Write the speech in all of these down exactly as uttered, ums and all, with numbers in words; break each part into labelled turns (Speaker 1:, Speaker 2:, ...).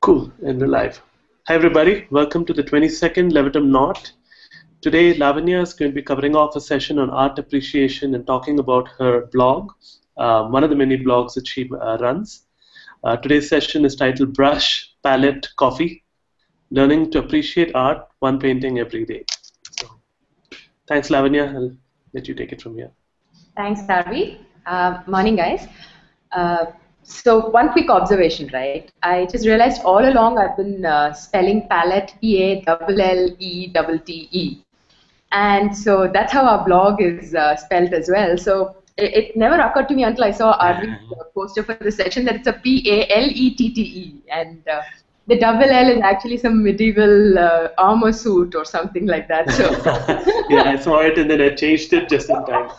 Speaker 1: Cool, and we're live. Hi everybody, welcome to the twenty-second Levitum Knot. Today Lavanya is going to be covering off a session on art appreciation and talking about her blog, uh, one of the many blogs that she uh, runs. Uh, today's session is titled Brush, Pallette, Coffee, Learning to Appreciate Art, One Painting Every Day. So, thanks Lavanya, I'll let you take it from here.
Speaker 2: Thanks, Harvey. Uh, morning, guys. Uh, so one quick observation, right? I just realized all along I've been uh, spelling palette, P A L L E T T E. And so that's how our blog is uh, spelled as well. So it, it never occurred to me until I saw Arvi's uh, poster for the session that it's a P A L E T T E. And uh, the double L is actually some medieval uh, armor suit or something like that. So
Speaker 1: yeah, I saw it and then I changed it just in time.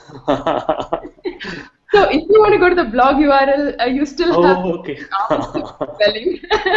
Speaker 2: So if you want to go to the blog U R L, uh, you still
Speaker 1: oh,
Speaker 2: have
Speaker 1: okay.
Speaker 2: spelling.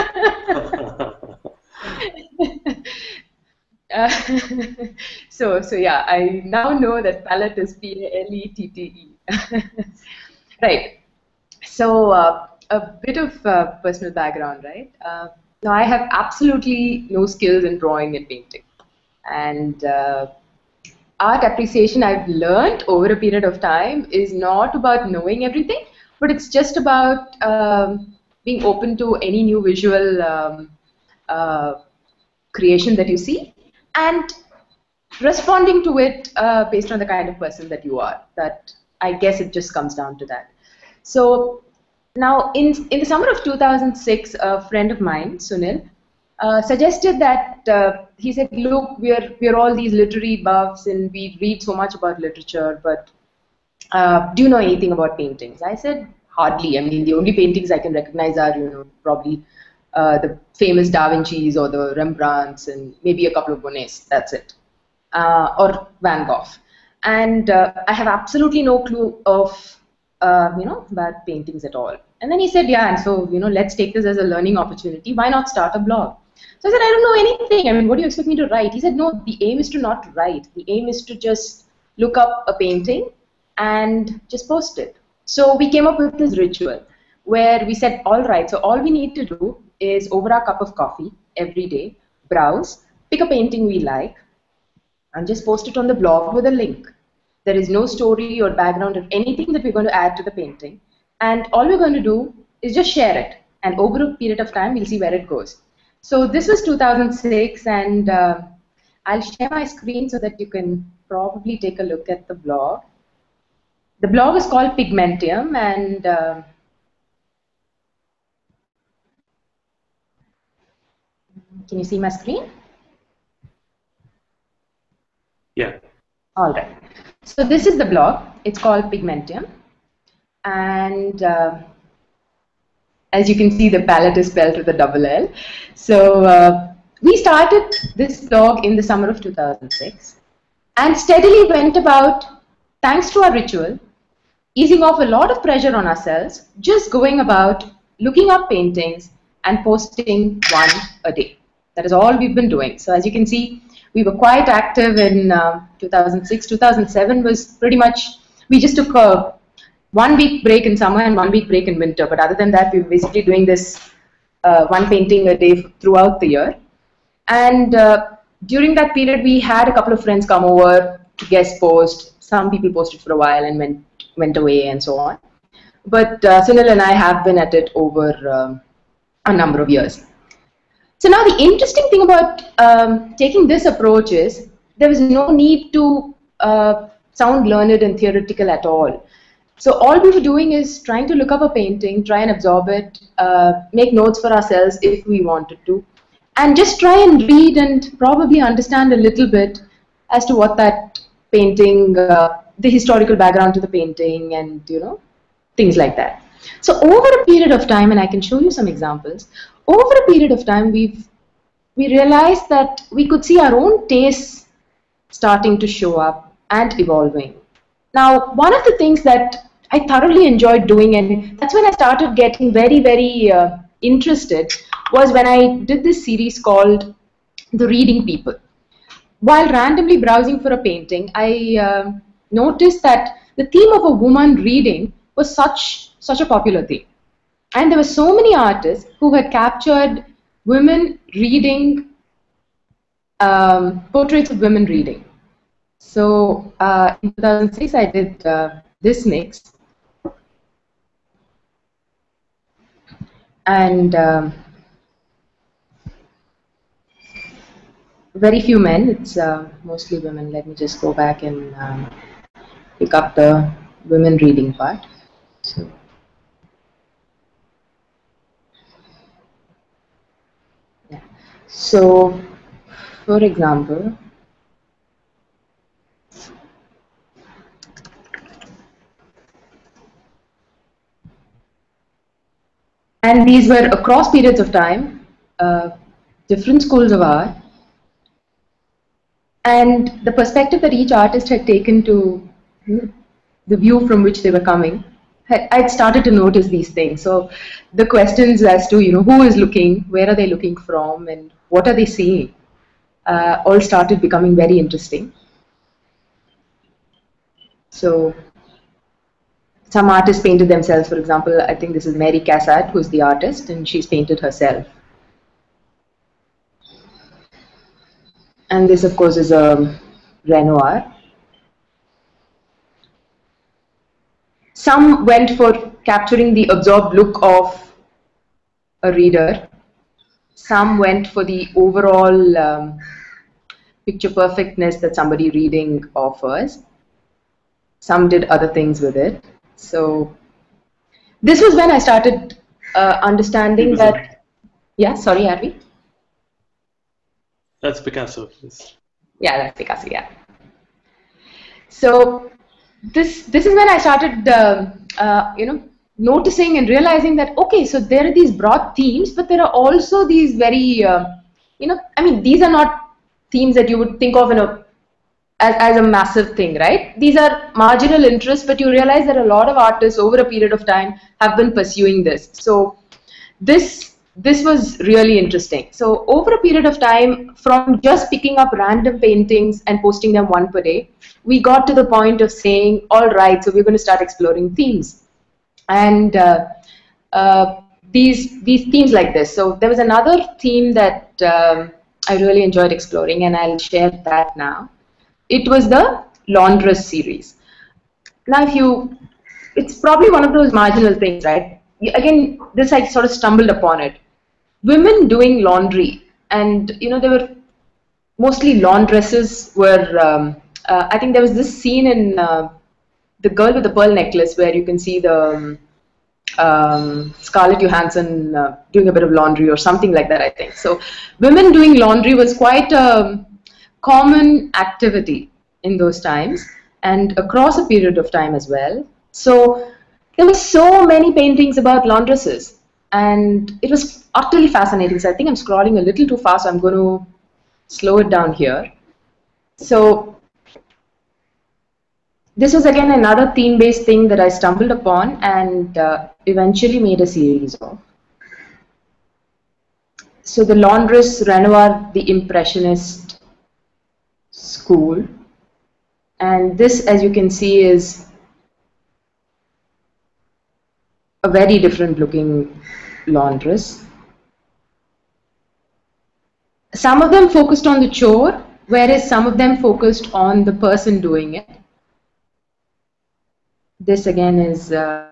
Speaker 2: uh, so so yeah, I now know that palette is P A L E T T E. Right. So uh, a bit of uh, personal background, right? Uh, now I have absolutely no skills in drawing and painting, and uh, art appreciation I've learned over a period of time is not about knowing everything, but it's just about um, being open to any new visual um, uh, creation that you see and responding to it uh, based on the kind of person that you are. That I guess it just comes down to that. So now in, in the summer of two thousand six, a friend of mine, Sunil, Uh, suggested that uh, he said, look, we're we're all these literary buffs and we read so much about literature, but uh, do you know anything about paintings? I said, hardly. I mean, the only paintings I can recognize are, you know, probably uh, the famous Da Vinci's or the Rembrandts and maybe a couple of Monets. That's it, uh, or Van Gogh. And uh, I have absolutely no clue of uh, you know about paintings at all. And then he said, yeah, and so you know, let's take this as a learning opportunity. Why not start a blog? So I said, I don't know anything. I mean, what do you expect me to write? He said, no, the aim is to not write. The aim is to just look up a painting and just post it. So we came up with this ritual where we said, all right, so all we need to do is over our cup of coffee every day, browse, pick a painting we like, and just post it on the blog with a link. There is no story or background of anything that we're going to add to the painting. And all we're going to do is just share it. And over a period of time, we'll see where it goes. So this was two thousand six, and uh, I'll share my screen so that you can probably take a look at the blog. The blog is called Pigmentium, and uh, can you see my screen?
Speaker 1: Yeah.
Speaker 2: All right. So this is the blog. It's called Pigmentium, and uh, as you can see, the palette is spelled with a double L. So uh, we started this blog in the summer of two thousand six and steadily went about, thanks to our ritual, easing off a lot of pressure on ourselves, just going about looking up paintings and posting one a day. That is all we've been doing. So as you can see, we were quite active in uh, two thousand six. two thousand seven was pretty much, we just took a one week break in summer and one week break in winter. But other than that, we were basically doing this uh, one painting a day throughout the year. And uh, during that period, we had a couple of friends come over to guest post. Some people posted for a while and went, went away and so on. But uh, Sunil and I have been at it over um, a number of years. So now the interesting thing about um, taking this approach is there was no need to uh, sound learned and theoretical at all. So all we were doing is trying to look up a painting, try and absorb it, uh, make notes for ourselves if we wanted to, and just try and read and probably understand a little bit as to what that painting, uh, the historical background to the painting, and you know, things like that. So over a period of time, and I can show you some examples, over a period of time, we've we realized that we could see our own tastes starting to show up and evolving. Now, one of the things that I thoroughly enjoyed doing, and that's when I started getting very, very uh, interested, was when I did this series called The Reading People. While randomly browsing for a painting, I uh, noticed that the theme of a woman reading was such, such a popular theme. And there were so many artists who had captured women reading, um, portraits of women reading. So uh, in two thousand six, I did uh, this mix. And um, very few men, it's uh, mostly women. Let me just go back and um, pick up the women reading part. So, yeah. So, for example, and these were across periods of time, uh, different schools of art, and the perspective that each artist had taken to you know, the view from which they were coming, I'd started to notice these things. So the questions as to, you know, who is looking, where are they looking from, and what are they seeing, uh, all started becoming very interesting. So some artists painted themselves. For example, I think this is Mary Cassatt, who's the artist, and she's painted herself. And this, of course, is a Renoir. Some went for capturing the absorbed look of a reader. Some went for the overall um, picture perfectness that somebody reading offers. Some did other things with it. So this was when I started uh, understanding that. A... Yeah, sorry, Harvey.
Speaker 1: That's Picasso. Yes.
Speaker 2: Yeah, that's Picasso. Yeah. So this this is when I started, uh, uh, you know, noticing and realizing that okay, so there are these broad themes, but there are also these very, uh, you know, I mean, these are not themes that you would think of in a as as a massive thing, right? These are marginal interests, but you realize that a lot of artists over a period of time have been pursuing this. So this. This was really interesting. So over a period of time, from just picking up random paintings and posting them one per day, we got to the point of saying, all right, so we're going to start exploring themes. And uh, uh, these, these themes like this. So there was another theme that um, I really enjoyed exploring, and I'll share that now. It was the laundress series. Now, if you, it's probably one of those marginal things, right? Again, this I sort of stumbled upon it. Women doing laundry, and you know, there were mostly laundresses were, um, uh, I think there was this scene in uh, The Girl with the Pearl Necklace where you can see the um, Scarlett Johansson uh, doing a bit of laundry or something like that, I think. So women doing laundry was quite a common activity in those times and across a period of time as well. So there were so many paintings about laundresses. And it was utterly fascinating. So I think I'm scrolling a little too fast. So I'm going to slow it down here. So this was again another theme-based thing that I stumbled upon and uh, eventually made a series of. So the laundress, Renoir, the Impressionist school. And this, as you can see, is a very different looking laundress. Some of them focused on the chore, whereas some of them focused on the person doing it. This again is uh,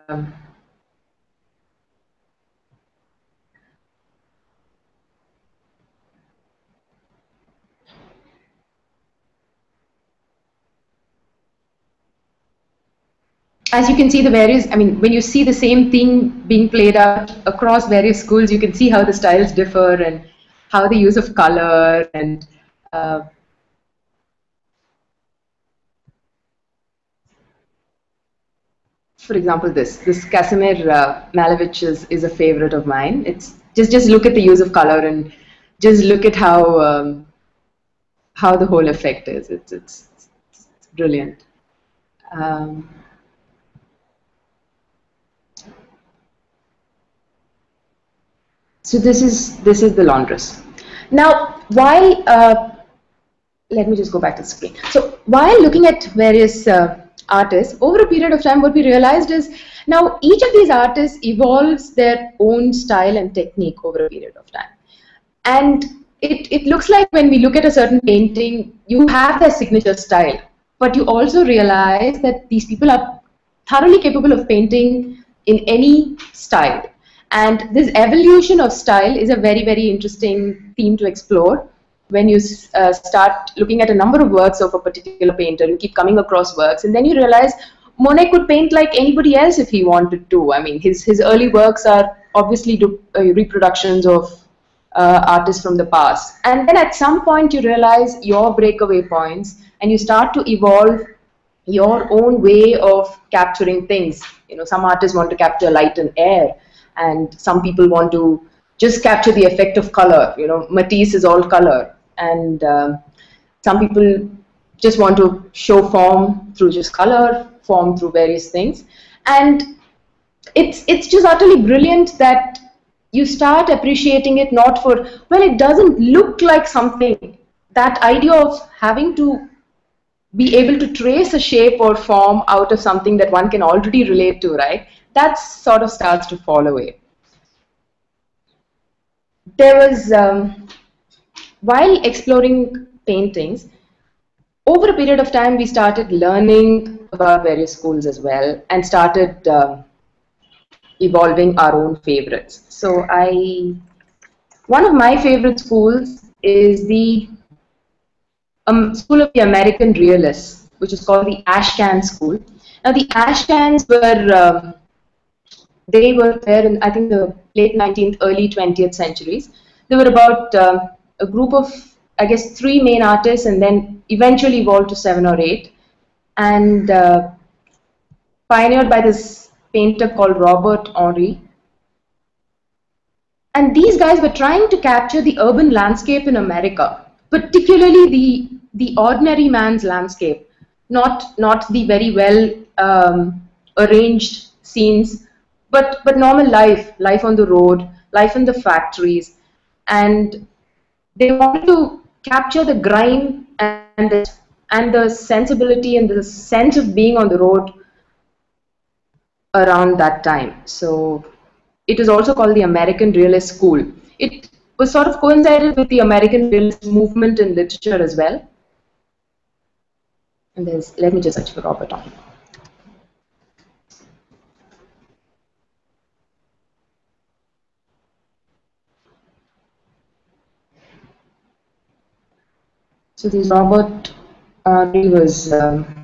Speaker 2: as you can see the various, I mean, when you see the same thing being played out across various schools, you can see how the styles differ and how the use of color and uh, for example, this this Casimir uh, Malevich is, is a favorite of mine. It's just just look at the use of color and just look at how um, how the whole effect is. It's it's, it's brilliant. Um, So this is this is the laundress. Now, while uh, let me just go back to the screen. So while looking at various uh, artists over a period of time, what we realized is now each of these artists evolves their own style and technique over a period of time. And it, it looks like when we look at a certain painting, you have their signature style, but you also realize that these people are thoroughly capable of painting in any style. And this evolution of style is a very, very interesting theme to explore. When you uh, start looking at a number of works of a particular painter, you keep coming across works, and then you realize Monet could paint like anybody else if he wanted to. I mean, his, his early works are obviously do, uh, reproductions of uh, artists from the past. And then at some point you realize your breakaway points, and you start to evolve your own way of capturing things. You know, some artists want to capture light and air, and some people want to just capture the effect of color. You know, Matisse is all color, and um, some people just want to show form through just color, form through various things. And it's it's just utterly brilliant that you start appreciating it not for, well, it doesn't look like something. That idea of having to be able to trace a shape or form out of something that one can already relate to, right? That sort of starts to fall away. There was, um, while exploring paintings, over a period of time we started learning about various schools as well, and started uh, evolving our own favorites. So I, one of my favorite schools is the um, School of the American Realists, which is called the Ashcan School. Now the Ashcans were, um, they were there in, I think, the late nineteenth, early twentieth centuries. They were about uh, a group of, I guess, three main artists, and then eventually evolved to seven or eight, and uh, pioneered by this painter called Robert Henri. And these guys were trying to capture the urban landscape in America, particularly the the ordinary man's landscape, not not the very well um, arranged scenes, but but normal life, life on the road, life in the factories, and they wanted to capture the grime and the, and the sensibility and the sense of being on the road around that time. So it is also called the American Realist School. It was sort of coincided with the American Realist movement in literature as well. And there's, let me just search for Robert Henri. So this Robert Henri was um,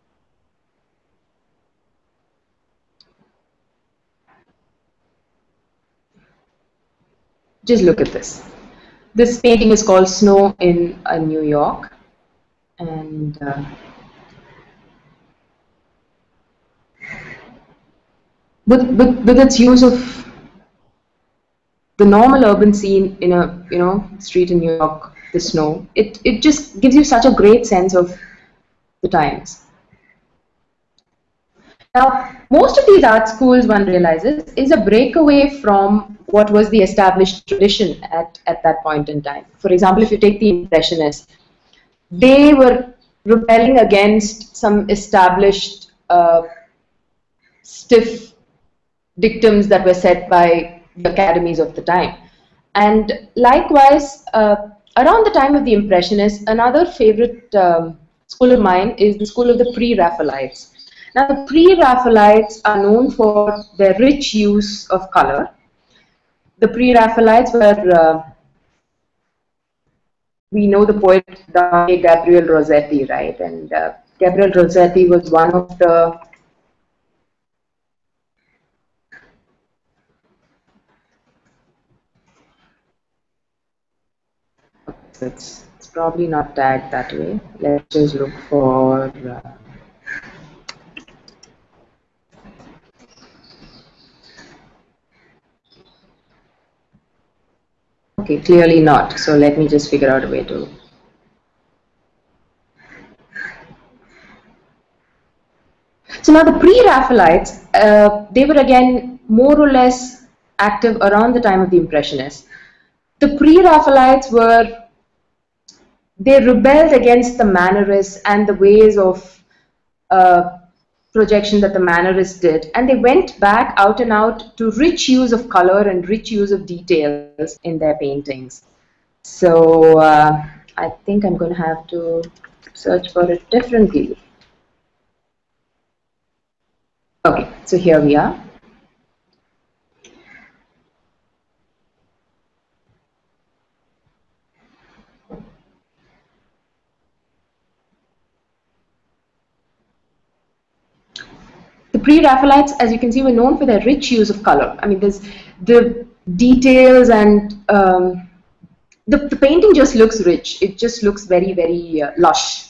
Speaker 2: just look at this. This painting is called Snow in uh, New York, and uh, with, with, with its use of the normal urban scene in a you know street in New York, the snow, it, it just gives you such a great sense of the times. Now, most of these art schools, one realizes, is a breakaway from what was the established tradition at, at that point in time. For example, if you take the Impressionists, they were rebelling against some established uh, stiff dictums that were set by the academies of the time. And likewise, uh, around the time of the Impressionists, another favorite um, school of mine is the school of the Pre-Raphaelites. Now, the Pre-Raphaelites are known for their rich use of color. The Pre-Raphaelites were, uh, we know the poet Gabriel Rossetti, right? And uh, Gabriel Rossetti was one of the It's, it's probably not tagged that way. Let's just look for uh, okay, clearly not. So let me just figure out a way to. So now the Pre-Raphaelites, uh, they were again more or less active around the time of the Impressionists. The Pre-Raphaelites were They rebelled against the Mannerists and the ways of uh, projection that the Mannerists did, and they went back out and out to rich use of color and rich use of details in their paintings. So uh, I think I'm going to have to search for it differently. Okay, so here we are. The pre-Raphaelites, as you can see, were known for their rich use of color. I mean, there's the details and um, the, the painting just looks rich. It just looks very, very uh, lush.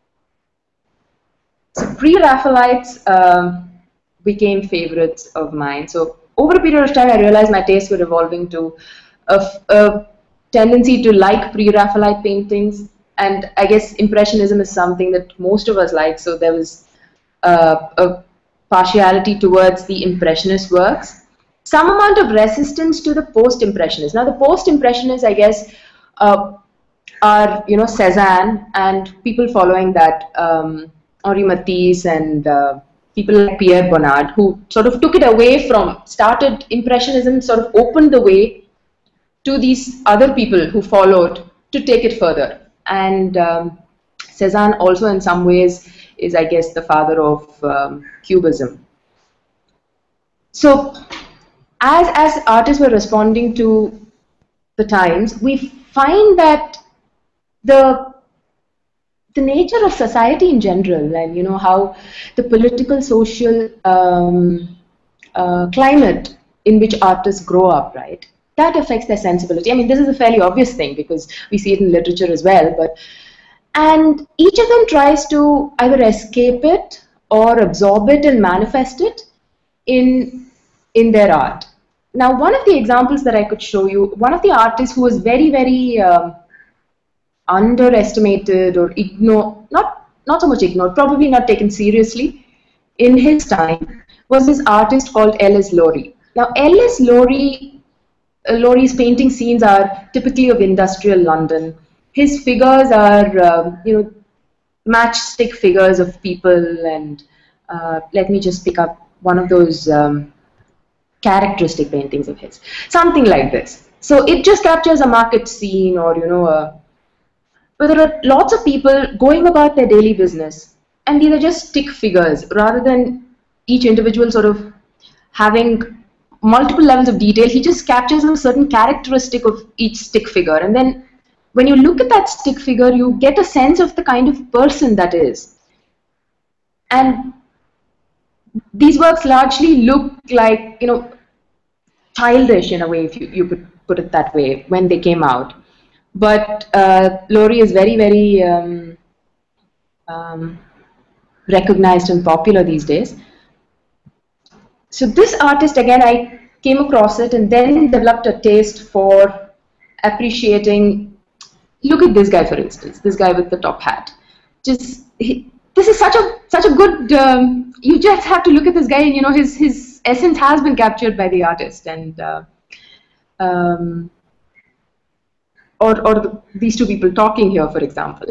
Speaker 2: So pre-Raphaelites um, became favorites of mine. So over a period of time, I realized my tastes were evolving to a, a tendency to like pre-Raphaelite paintings. And I guess Impressionism is something that most of us like. So there was uh, a partiality towards the Impressionist works. Some amount of resistance to the post-Impressionists. Now, the post-Impressionists, I guess, uh, are, you know, Cézanne and people following that, um, Henri Matisse and uh, people like Pierre Bonnard, who sort of took it away from, started Impressionism, sort of opened the way to these other people who followed to take it further. And um, Cézanne also in some ways is, I guess, the father of um, Cubism. So as, as artists were responding to the times, we find that the the nature of society in general, and you know how the political, social um, uh, climate in which artists grow up, right? That affects their sensibility. I mean, this is a fairly obvious thing because we see it in literature as well. But and each of them tries to either escape it or absorb it and manifest it in in their art. Now, one of the examples that I could show you, one of the artists who was very, very um, underestimated or ignored, not, not so much ignored, probably not taken seriously in his time, was this artist called L S Laurie. Now, L S Laurie, uh, Laurie's painting scenes are typically of industrial London. His figures are, uh, you know, matchstick figures of people, and uh, let me just pick up one of those um, characteristic paintings of his, something like this. So it just captures a market scene, or you know, a but there are lots of people going about their daily business, and these are just stick figures rather than each individual sort of having multiple levels of detail. He just captures a certain characteristic of each stick figure, and then when you look at that stick figure, you get a sense of the kind of person that is. And these works largely look like, you know, childish in a way, if you, you could put it that way, when they came out. But uh, Laurie is very, very um, um, recognized and popular these days. So this artist, again, I came across it and then developed a taste for appreciating. Look at this guy, for instance, this guy with the top hat. Just he, this is such a such a good. Um, you just have to look at this guy, and you know his his essence has been captured by the artist, and. Uh, um, Or, or the, these two people talking here, for example.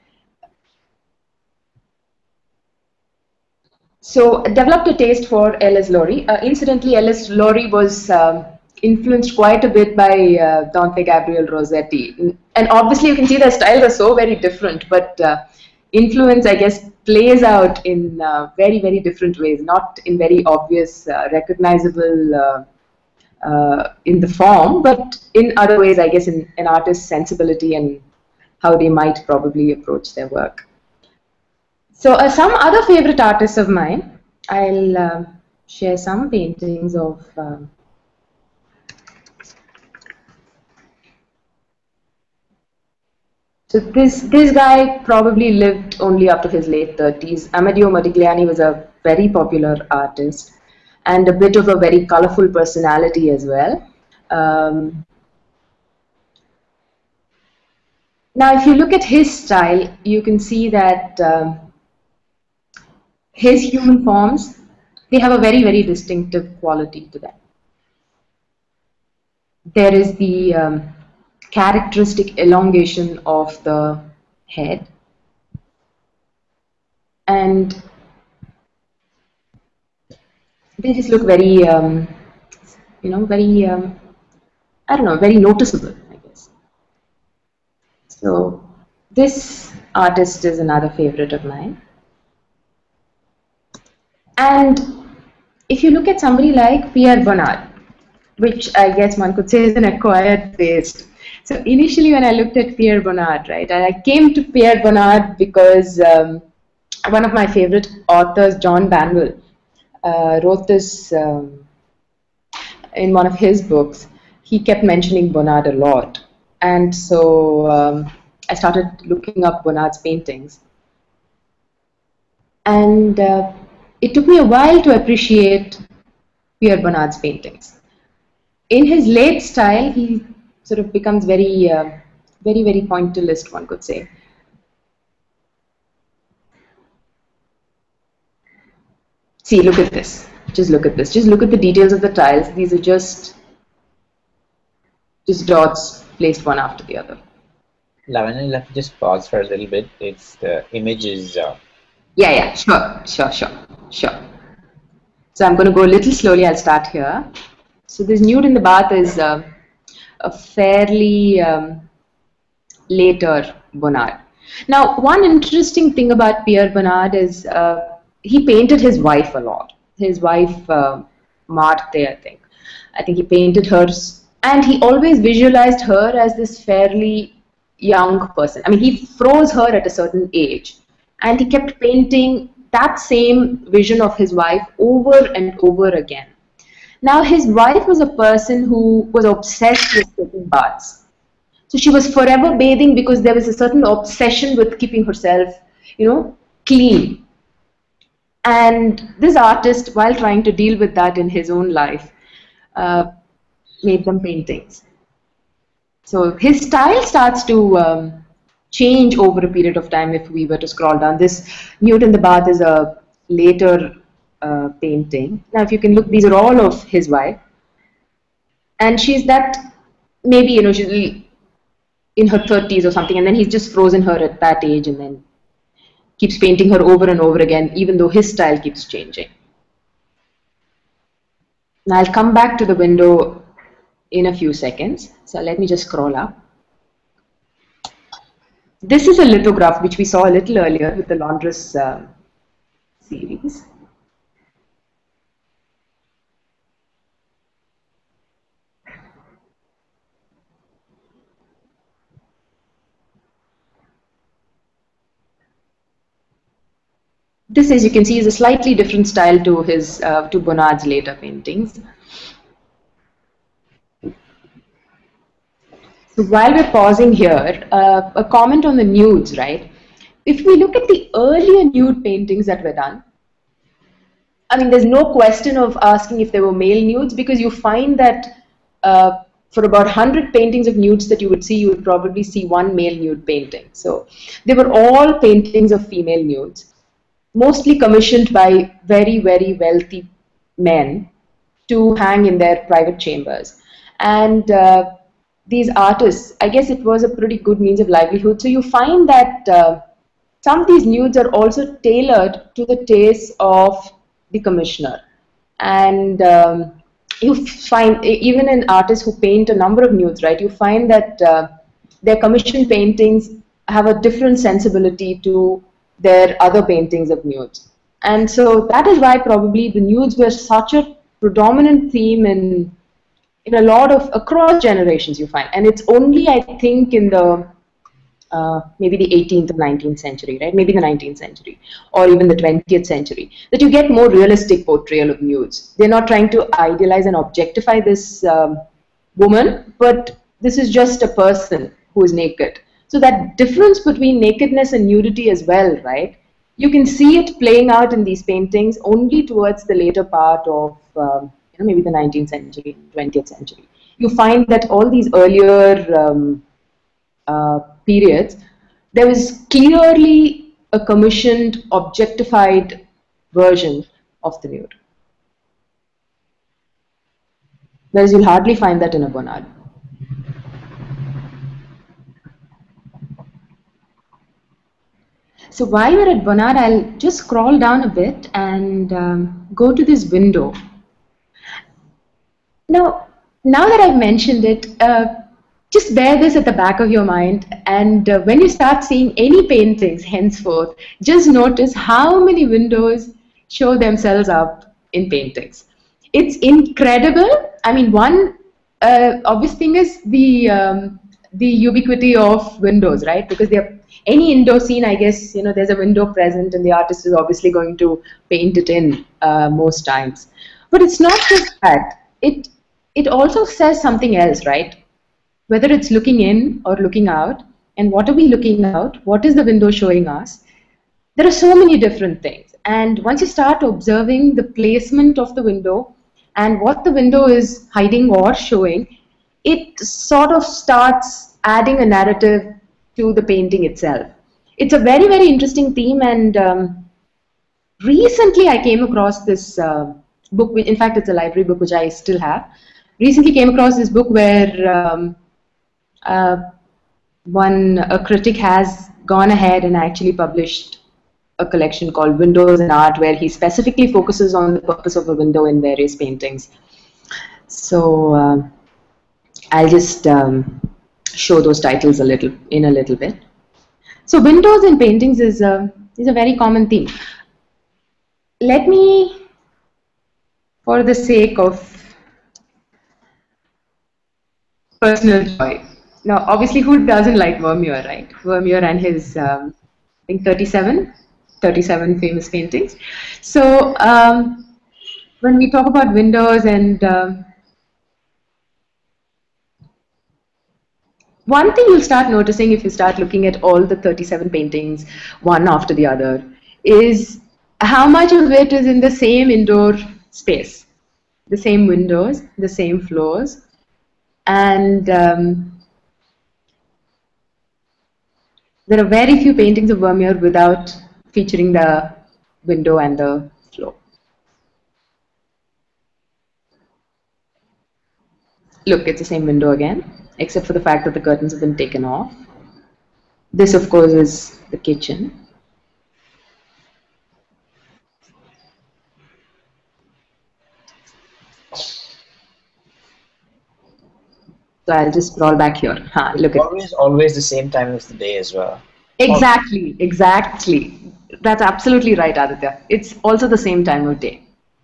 Speaker 2: So developed a taste for L S Laurie. Uh, incidentally, L S Laurie was um, influenced quite a bit by uh, Dante Gabriel Rossetti. And obviously you can see their styles are so very different, but uh, influence, I guess, plays out in uh, very, very different ways, not in very obvious, uh, recognizable uh, Uh, in the form, but in other ways, I guess, in an artist's sensibility and how they might probably approach their work. So uh, some other favorite artists of mine, I'll uh, share some paintings of uh, so this this guy probably lived only up to his late thirties. Amedeo Modigliani was a very popular artist and a bit of a very colorful personality as well. Um, now, if you look at his style, you can see that um, his human forms, they have a very, very distinctive quality to them. There is the um, characteristic elongation of the head, and they just look very, um, you know, very, um, I don't know, very noticeable, I guess. So this artist is another favorite of mine. And if you look at somebody like Pierre Bonnard, which I guess one could say is an acquired taste. So initially when I looked at Pierre Bonnard, right, and I came to Pierre Bonnard because um, one of my favorite authors, John Banwell, uh, wrote this um, in one of his books. He kept mentioning Bonnard a lot. And so um, I started looking up Bonnard's paintings. And uh, it took me a while to appreciate Pierre Bonnard's paintings. In his late style, he sort of becomes very, uh, very, very pointillist, one could say. See, look at this. Just look at this. Just look at the details of the tiles. These are just, just dots placed one after the other.
Speaker 3: Lavanya, you'll have to just pause for a little bit. It's the image is. Uh...
Speaker 2: Yeah, yeah, sure, sure, sure, sure. So I'm going to go a little slowly. I'll start here. So this nude in the bath is uh, a fairly um, later Bonnard. Now, one interesting thing about Pierre Bonnard is uh, he painted his wife a lot. His wife, uh, Marthe, I think. I think he painted her, and he always visualized her as this fairly young person. I mean, he froze her at a certain age, and he kept painting that same vision of his wife over and over again. Now, his wife was a person who was obsessed with taking baths. So she was forever bathing because there was a certain obsession with keeping herself, you know, clean. And this artist, while trying to deal with that in his own life, uh, made them paintings. So his style starts to um, change over a period of time if we were to scroll down. This nude in the bath is a later uh, painting. Now, if you can look, these are all of his wife. And she's that, maybe, you know, she's in her thirties or something, and then he's just frozen her at that age and then keeps painting her over and over again, even though his style keeps changing. Now I'll come back to the window in a few seconds. So let me just scroll up. This is a lithograph which we saw a little earlier with the laundress uh, series. This, as you can see, is a slightly different style to his uh, to Bonnard's later paintings. So while we're pausing here, uh, a comment on the nudes, right? If we look at the earlier nude paintings that were done, I mean, there's no question of asking if they were male nudes, because you find that uh, for about one hundred paintings of nudes that you would see, you would probably see one male nude painting. So they were all paintings of female nudes, mostly commissioned by very, very wealthy men to hang in their private chambers. And uh, these artists, I guess it was a pretty good means of livelihood. So you find that uh, some of these nudes are also tailored to the taste of the commissioner. And um, you find, even in artists who paint a number of nudes, right, you find that uh, their commissioned paintings have a different sensibility to their other paintings of nudes. And so that is why probably the nudes were such a predominant theme in in a lot of, across generations you find. And it's only, I think, in the uh, maybe the eighteenth or nineteenth century, right, maybe the nineteenth century, or even the twentieth century, that you get more realistic portrayal of nudes. They're not trying to idealize and objectify this um, woman, but this is just a person who is naked. So that difference between nakedness and nudity as well, right? You can see it playing out in these paintings only towards the later part of um, you know, maybe the nineteenth century, twentieth century. You find that all these earlier um, uh, periods, there was clearly a commissioned, objectified version of the nude. Whereas you'll hardly find that in a Bonnard. So while we're at Bonnard, I'll just scroll down a bit and um, go to this window. Now, now that I've mentioned it, uh, just bear this at the back of your mind, and uh, when you start seeing any paintings henceforth, just notice how many windows show themselves up in paintings. It's incredible. I mean, one uh, obvious thing is the um, the ubiquity of windows, right? Because they're any indoor scene, I guess, you know, there's a window present, and the artist is obviously going to paint it in uh, most times. But it's not just that. It it also says something else, right? Whether it's looking in or looking out, and what are we looking out? What is the window showing us? There are so many different things. And once you start observing the placement of the window and what the window is hiding or showing, it sort of starts adding a narrative to the painting itself. It's a very, very interesting theme, and um, recently I came across this uh, book, which, in fact, it's a library book which I still have. Recently came across this book where um, uh, one a critic has gone ahead and actually published a collection called Windows in Art, where he specifically focuses on the purpose of a window in various paintings. So uh, I'll just um, show those titles a little in a little bit. So windows in paintings is a is a very common theme. Let me, for the sake of personal joy. Now, obviously, who doesn't like Vermeer, right? Vermeer and his, um, I think, thirty-seven, thirty-seven famous paintings. So, um, when we talk about windows, and um, one thing you'll start noticing if you start looking at all the thirty-seven paintings, one after the other, is how much of it is in the same indoor space, the same windows, the same floors. And um, there are very few paintings of Vermeer without featuring the window and the floor. Look, it's the same window again, except for the fact that the curtains have been taken off. This, of course, is the kitchen. So I'll just scroll back here. Huh, look at
Speaker 3: always, always the same time of the day as well.
Speaker 2: Exactly, exactly. That's absolutely right, Aditya. It's also the same time of day.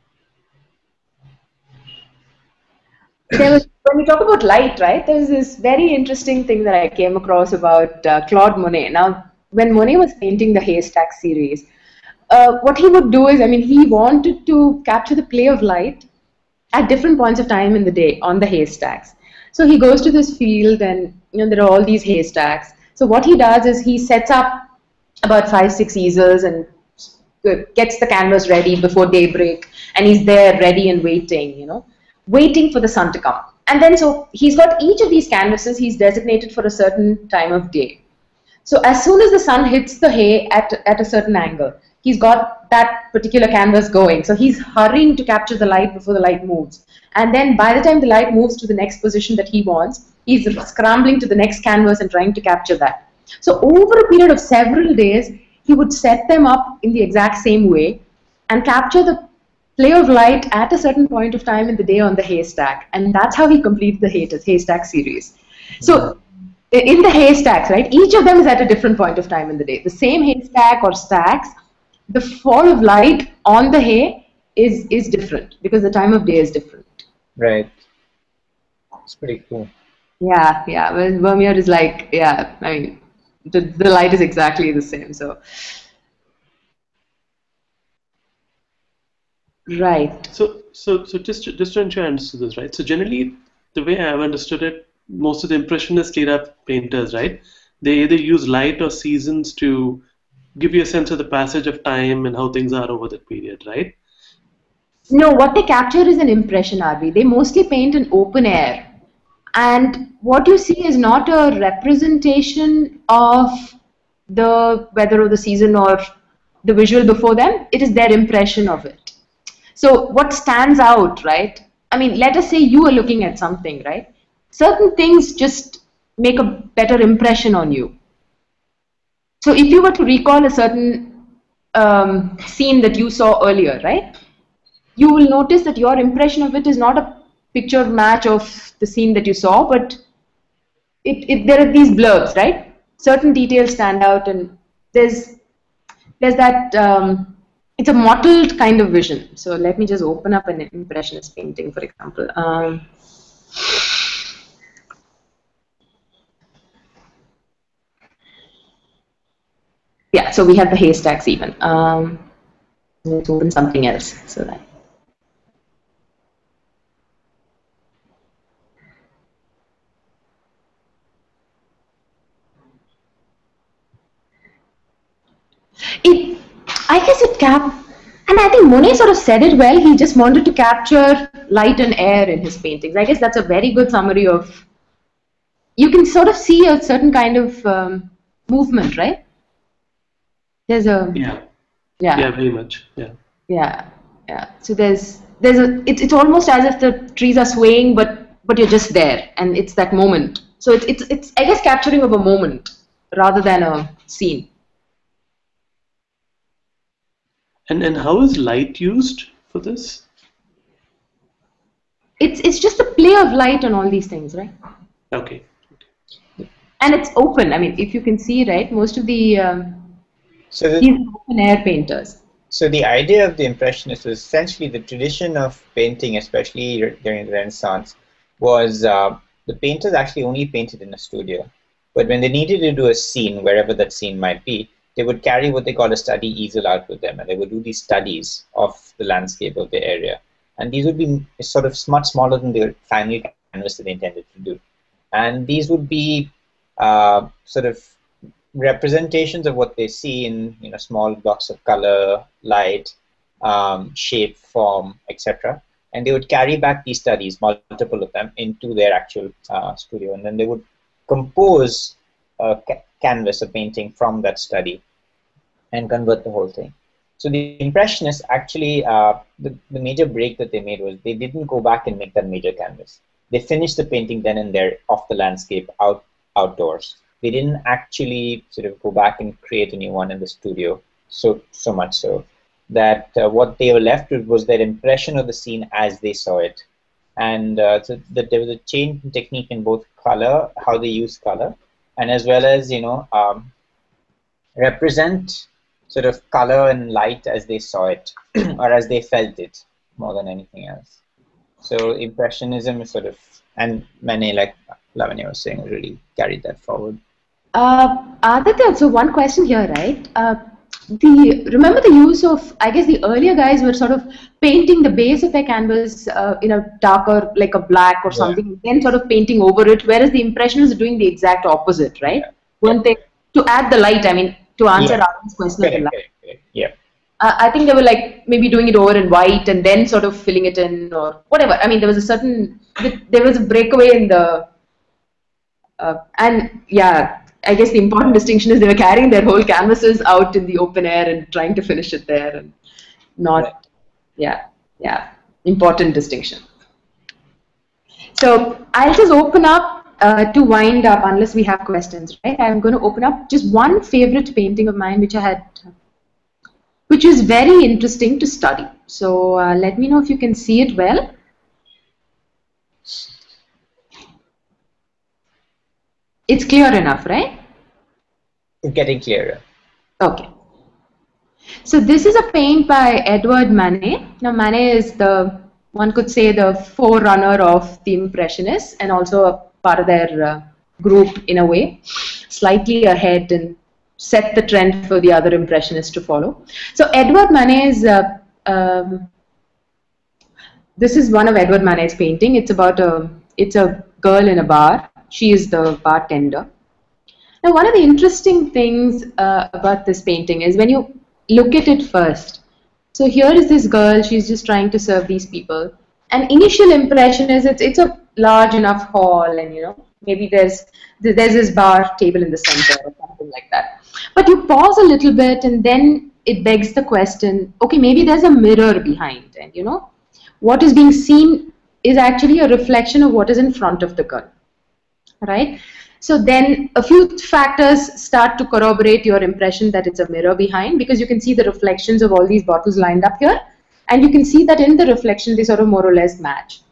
Speaker 2: There was, when we talk about light, right, there's this very interesting thing that I came across about uh, Claude Monet. Now, when Monet was painting the Haystack series, uh, what he would do is, I mean, he wanted to capture the play of light at different points of time in the day on the haystacks. So he goes to this field, and you know there are all these haystacks. So what he does is he sets up about five, six easels and gets the canvas ready before daybreak, and he's there ready and waiting, you know, waiting for the sun to come. And then so he's got each of these canvases, he's designated for a certain time of day. So as soon as the sun hits the hay at, at a certain angle, he's got that particular canvas going. So he's hurrying to capture the light before the light moves. And then by the time the light moves to the next position that he wants, he's scrambling to the next canvas and trying to capture that. So over a period of several days, he would set them up in the exact same way and capture the play of light at a certain point of time in the day on the haystack. And that's how he completed the haystack series. So in the haystacks, right, each of them is at a different point of time in the day. The same haystack or stacks, the fall of light on the hay is, is different because the time of day is different.
Speaker 3: Right. It's pretty cool.
Speaker 2: Yeah, yeah. Well, Vermeer is like, yeah, I mean, the, the light is exactly the same. So, right.
Speaker 1: So, so, so just to, just to ensure I understood this right. So generally, the way I've understood it, most of the Impressionist era painters, right, they either use light or seasons to give you a sense of the passage of time and how things are over that period, right?
Speaker 2: No, what they capture is an impression, R V. They mostly paint in open air. And what you see is not a representation of the weather of the season or the visual before them. It is their impression of it. So what stands out, right? I mean, let us say you are looking at something, right? Certain things just make a better impression on you. So if you were to recall a certain um, scene that you saw earlier, right? You will notice that your impression of it is not a picture match of the scene that you saw, but it, it there are these blurbs, right? Certain details stand out, and there's there's that um, it's a mottled kind of vision. So let me just open up an impressionist painting, for example. Um, yeah, so we have the haystacks even. Um, let's open something else so that. It, I guess it cap, and I think Monet sort of said it well. He just wanted to capture light and air in his paintings. I guess that's a very good summary of. You can sort of see a certain kind of um, movement, right? There's a.
Speaker 1: Yeah.
Speaker 2: Yeah.
Speaker 1: Yeah, very much. Yeah.
Speaker 2: Yeah. Yeah. So there's there's a. It's it's almost as if the trees are swaying, but but you're just there, and it's that moment. So it's it's it's I guess capturing of a moment rather than a scene.
Speaker 1: And and how is light used for this?
Speaker 2: It's it's just the play of light on all these things, right?
Speaker 1: Okay.
Speaker 2: And it's open. I mean, if you can see, right, most of the um,
Speaker 3: So the,
Speaker 2: these are open air painters.
Speaker 3: so the idea of the Impressionists was essentially the tradition of painting, especially during the Renaissance, was uh, the painters actually only painted in a studio. But when they needed to do a scene, wherever that scene might be, they would carry what they call a study easel out with them, and they would do these studies of the landscape of the area. And these would be sort of much smaller than the final canvas that they intended to do. And these would be uh, sort of representations of what they see in you know small blocks of color, light, um, shape, form, et cetera. And they would carry back these studies, multiple of them, into their actual uh, studio, and then they would compose a ca canvas, a painting from that study, and convert the whole thing. So the Impressionists actually, uh, the, the major break that they made was they didn't go back and make that major canvas. They finished the painting then and there off the landscape, out outdoors. They didn't actually sort of go back and create a new one in the studio, so so much so that uh, what they were left with was their impression of the scene as they saw it. And uh, so that there was a change in technique in both color, how they use color, and as well as, you know, um, represent sort of color and light as they saw it, or as they felt it, more than anything else. So Impressionism is sort of, and Manet, like Lavanya was saying, really carried that forward.
Speaker 2: Uh, Aditya, so one question here, right? Uh, the remember the use of, I guess the earlier guys were sort of painting the base of their canvas uh, in a darker, like a black or something, yeah. Then sort of painting over it, whereas the Impressionists are doing the exact opposite, right? Yeah. Weren't they, to add the light, I mean, to answer
Speaker 3: yeah.
Speaker 2: Arvin's question
Speaker 3: correct,
Speaker 2: of the light.
Speaker 3: correct, correct. Yeah.
Speaker 2: Uh, I think they were like maybe doing it over in white and then sort of filling it in or whatever. I mean, there was a certain, there was a breakaway in the, uh, and yeah, I guess the important distinction is they were carrying their whole canvases out in the open air and trying to finish it there, and not, right. yeah, yeah, important distinction. So I'll just open up uh, to wind up unless we have questions, right? I'm going to open up just one favorite painting of mine which I had, which is very interesting to study. So uh, let me know if you can see it well. It's clear enough, right?
Speaker 3: It's getting clearer.
Speaker 2: Okay. So this is a paint by Edward Manet. Now Manet is the, one could say, the forerunner of the Impressionists and also a part of their uh, group in a way, slightly ahead and set the trend for the other Impressionists to follow. So Edward Manet's, uh, um, this is one of Edward Manet's painting. It's about a, it's a girl in a bar. She is the bartender. Now, one of the interesting things uh, about this painting is when you look at it first. So here is this girl, she's just trying to serve these people. And initial impression is it's, it's a large enough hall, and you know, maybe there's, there's this bar table in the center or something like that. But you pause a little bit and then it begs the question, okay, maybe there's a mirror behind, and you know, what is being seen is actually a reflection of what is in front of the girl. Right? So then a few factors start to corroborate your impression that it's a mirror behind, because you can see the reflections of all these bottles lined up here, and you can see that in the reflection they sort of more or less match.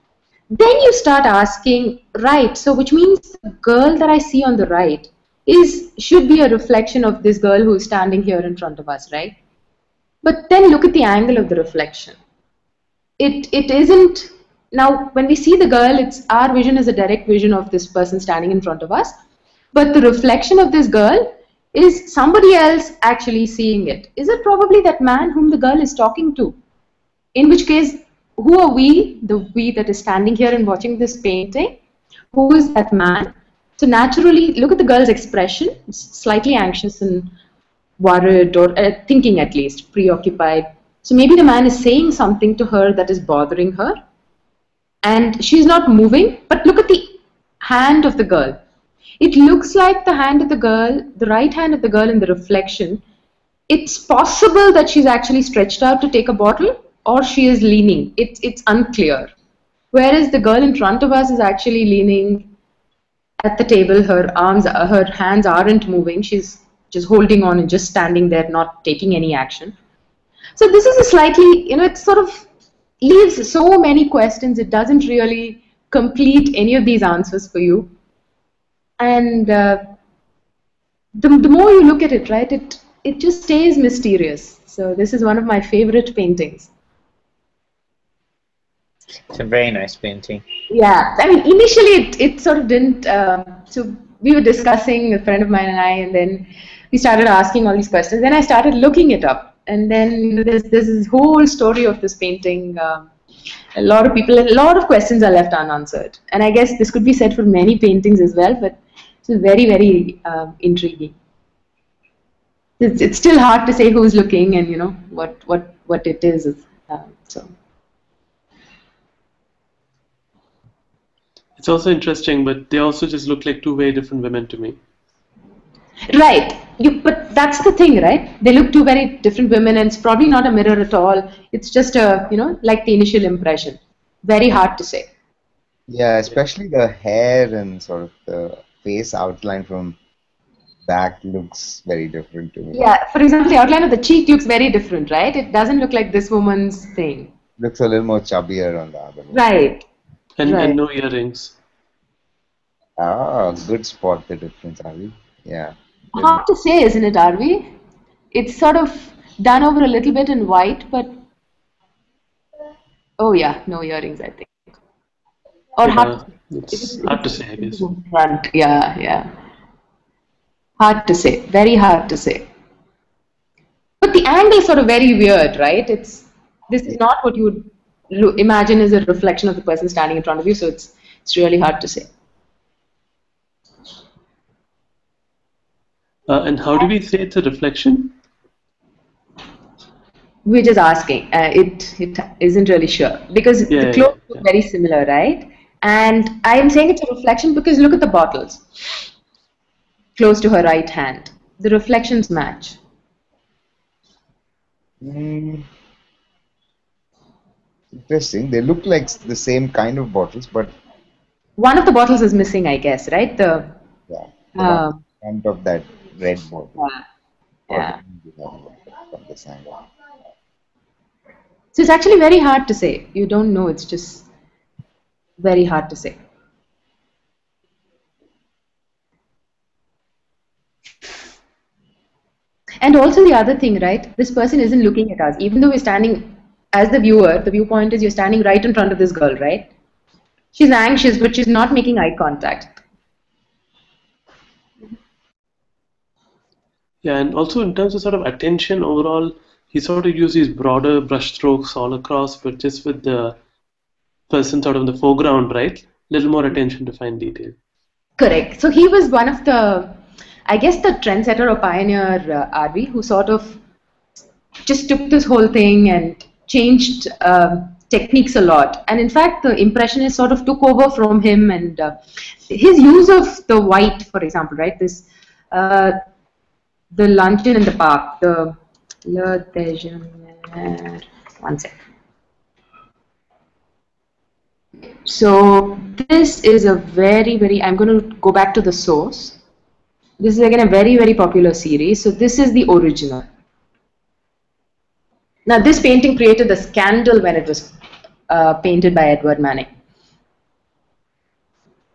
Speaker 2: then you start asking, right, so which means the girl that I see on the right is should be a reflection of this girl who is standing here in front of us, right? But then look at the angle of the reflection. It it isn't, now when we see the girl, it's our vision is a direct vision of this person standing in front of us, but the reflection of this girl is somebody else actually seeing it. Is it probably that man whom the girl is talking to? In which case, who are we, the we that is standing here and watching this painting? Who is that man? So naturally, look at the girl's expression, it's slightly anxious and worried, or uh, thinking at least, preoccupied. So maybe the man is saying something to her that is bothering her, and she's not moving, but look at the hand of the girl. It looks like the hand of the girl, the right hand of the girl in the reflection, it's possible that she's actually stretched out to take a bottle, or she is leaning. It's, it's unclear. Whereas the girl in front of us is actually leaning at the table, her arms, her hands aren't moving, she's just holding on and just standing there, not taking any action. So this is a slightly, you know, it sort of leaves so many questions, it doesn't really complete any of these answers for you. And uh, the, the more you look at it, right, it, it just stays mysterious. So this is one of my favorite paintings.
Speaker 3: It's a very nice painting.
Speaker 2: Yeah, I mean, initially it, it sort of didn't, uh, so we were discussing, a friend of mine and I, and then we started asking all these questions. Then I started looking it up. And then you know, there's, there's this whole story of this painting. Um, a lot of people, a lot of questions are left unanswered. And I guess this could be said for many paintings as well, but it's very, very uh, intriguing. It's, it's still hard to say who's looking and, you know, what, what, what it is. Uh, so.
Speaker 1: It's also interesting, but they also just look like two very different women to me.
Speaker 2: Right, you, but that's the thing, right? They look two very different women, and it's probably not a mirror at all. It's just a, you know, like the initial impression. Very hard to say.
Speaker 4: Yeah, especially the hair and sort of the face outline from back looks very different to me.
Speaker 2: Yeah, for example, the outline of the cheek looks very different, right? It doesn't look like this woman's thing.
Speaker 4: Looks a little more chubbier on the other one.
Speaker 2: Right.
Speaker 1: And,
Speaker 2: right.
Speaker 1: and no earrings.
Speaker 4: Ah, good spot the difference, Avi. Yeah.
Speaker 2: Hard to say, isn't it, Arvi? It's sort of done over a little bit in white, but oh yeah, no earrings, I think. Or
Speaker 1: Yeah,
Speaker 2: hard,
Speaker 1: it's hard to say, I guess.
Speaker 2: front. Yeah, yeah. Hard to say. Very hard to say. But the angle is sort of very weird, right? It's this is not what you would lo imagine as a reflection of the person standing in front of you, so it's it's really hard to say.
Speaker 1: Uh, and how do we say it's a reflection?
Speaker 2: We're just asking. Uh, it it isn't really sure because
Speaker 1: Yeah,
Speaker 2: the
Speaker 1: yeah,
Speaker 2: clothes
Speaker 1: yeah.
Speaker 2: look very similar, right? And I am saying it's a reflection because look at the bottles close to her right hand. The reflections match.
Speaker 4: Mm. Interesting. They look like the same kind of bottles, but
Speaker 2: One of the bottles is missing, I guess, right? The
Speaker 4: yeah, the
Speaker 2: uh,
Speaker 4: one in front of that red bottle.
Speaker 2: yeah.
Speaker 4: From this angle.
Speaker 2: So it's actually very hard to say. You don't know. It's just very hard to say. And also the other thing, right? This person isn't looking at us. Even though we're standing, as the viewer, the viewpoint is you're standing right in front of this girl, right? She's anxious, but she's not making eye contact.
Speaker 1: Yeah, and also in terms of sort of attention overall, he sort of used these broader brush strokes all across, but just with the person sort of in the foreground, right? Little more attention to fine detail.
Speaker 2: Correct. So he was one of the, I guess, the trendsetter or pioneer, uh, R V, who sort of just took this whole thing and changed uh, techniques a lot. And in fact, the Impressionists sort of took over from him, and uh, his use of the white, for example, right? This, uh, the luncheon in the park, the Le Déjeuner, one sec. So this is a very, very, I'm going to go back to the source. This is again a very, very popular series. So this is the original. Now this painting created a scandal when it was uh, painted by Edward Manning.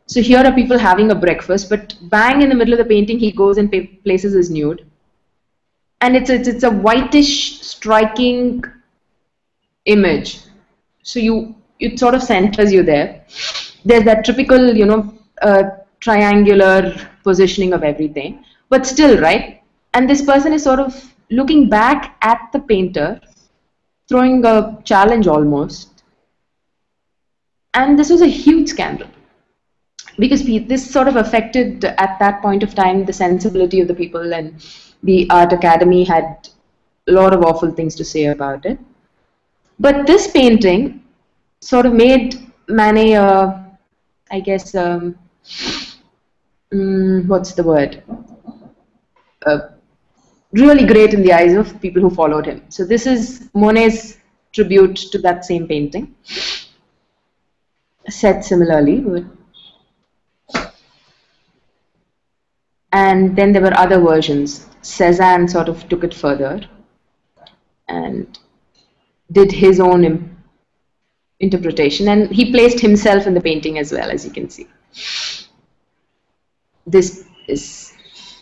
Speaker 2: So here are people having a breakfast, but bang in the middle of the painting, he goes and places his nude. And it's, it's, it's a whitish, striking image. So you it sort of centers you there. There's that typical, you know, uh, triangular positioning of everything. But still, right? And this person is sort of looking back at the painter, throwing a challenge almost. And this was a huge scandal. Because this sort of affected, at that point of time, the sensibility of the people, and the Art Academy had a lot of awful things to say about it. But this painting sort of made Manet, uh, I guess, um, mm, what's the word? Uh, really great in the eyes of people who followed him. So this is Monet's tribute to that same painting, set similarly. But and then there were other versions. Cézanne sort of took it further and did his own im interpretation, and he placed himself in the painting as well, as you can see. This is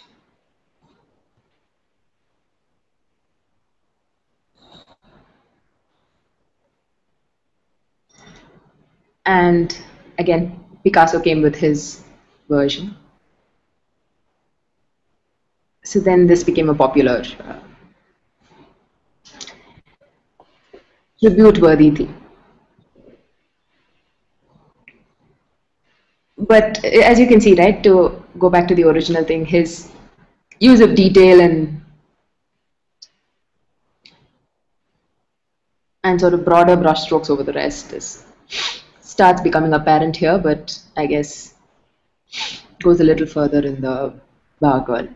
Speaker 2: and again Picasso came with his version. So then this became a popular uh, tribute-worthy thing. But as you can see, right, to go back to the original thing, his use of detail and and sort of broader brushstrokes over the rest is starts becoming apparent here, but I guess goes a little further in the bar world.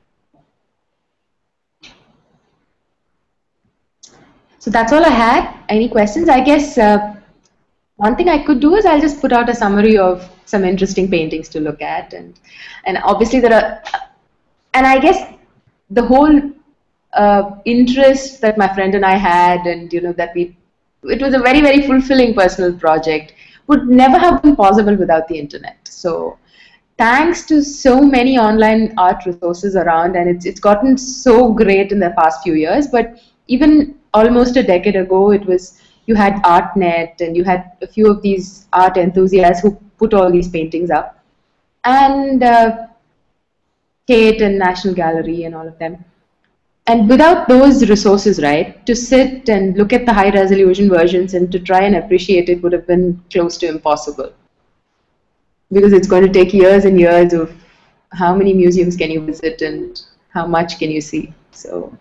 Speaker 2: So that's all I had. Any questions? I guess uh, one thing I could do is I'll just put out a summary of some interesting paintings to look at, and and obviously there are, and I guess the whole uh, interest that my friend and I had, and you know that we, it was a very very fulfilling personal project, would never have been possible without the internet. So thanks to so many online art resources around, and it's it's gotten so great in the past few years, but even almost a decade ago, it was, you had ArtNet, and you had a few of these art enthusiasts who put all these paintings up, and uh, Kate and National Gallery and all of them. And without those resources, right, to sit and look at the high resolution versions and to try and appreciate it would have been close to impossible. Because it's going to take years and years of how many museums can you visit and how much can you see. So.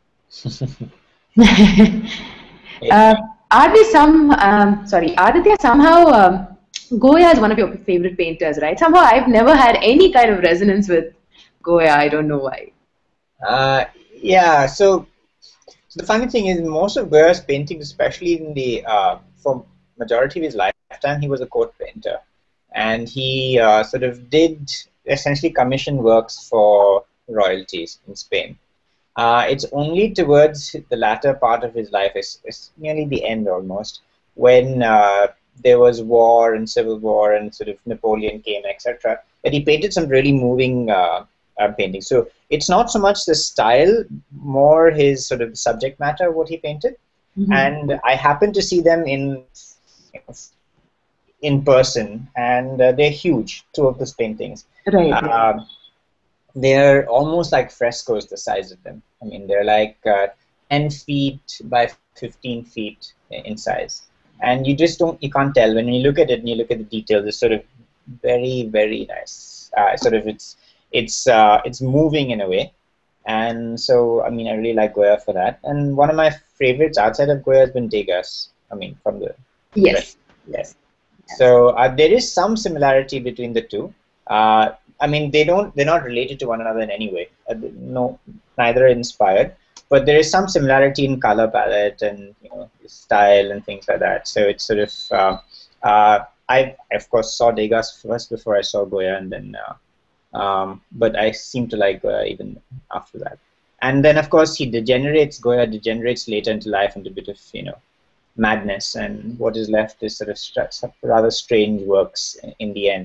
Speaker 2: uh, are there some, um, sorry, Aditya, somehow um, Goya is one of your favorite painters, right? Somehow I've never had any kind of resonance with Goya. I don't know why.
Speaker 3: Uh, yeah, so, so the funny thing is, most of Goya's paintings, especially in the, uh, for majority of his lifetime, he was a court painter. And he uh, sort of did essentially commission works for royalties in Spain. Uh, it's only towards the latter part of his life, it's, it's nearly the end almost, when uh, there was war and civil war and sort of Napoleon came, et cetera, that he painted some really moving uh, uh, paintings. So it's not so much the style, more his sort of subject matter, what he painted. Mm-hmm. And I happened to see them in, you know, in person, and uh, they're huge, two of those paintings.
Speaker 2: Right.
Speaker 3: Uh, They're almost like frescoes, the size of them. I mean, they're like uh, ten feet by fifteen feet in size. And you just don't, you can't tell. When you look at it and you look at the details, it's sort of very, very nice. Uh, sort of it's, it's, uh, it's moving in a way. And so, I mean, I really like Goya for that. And one of my favorites outside of Goya has been Degas. I mean, from the...
Speaker 2: Yes.
Speaker 3: Yes. So uh, there is some similarity between the two. Uh, I mean, they don't, they're not related to one another in any way. Uh, no, neither are inspired, but there is some similarity in color palette and, you know, style and things like that. So it's sort of, uh, uh, I of course saw Degas first before I saw Goya, and then, uh, um, but I seem to like Goya even after that. And then of course he degenerates, Goya degenerates later into life into a bit of, you know, madness, and what is left is sort of rather strange works in the end.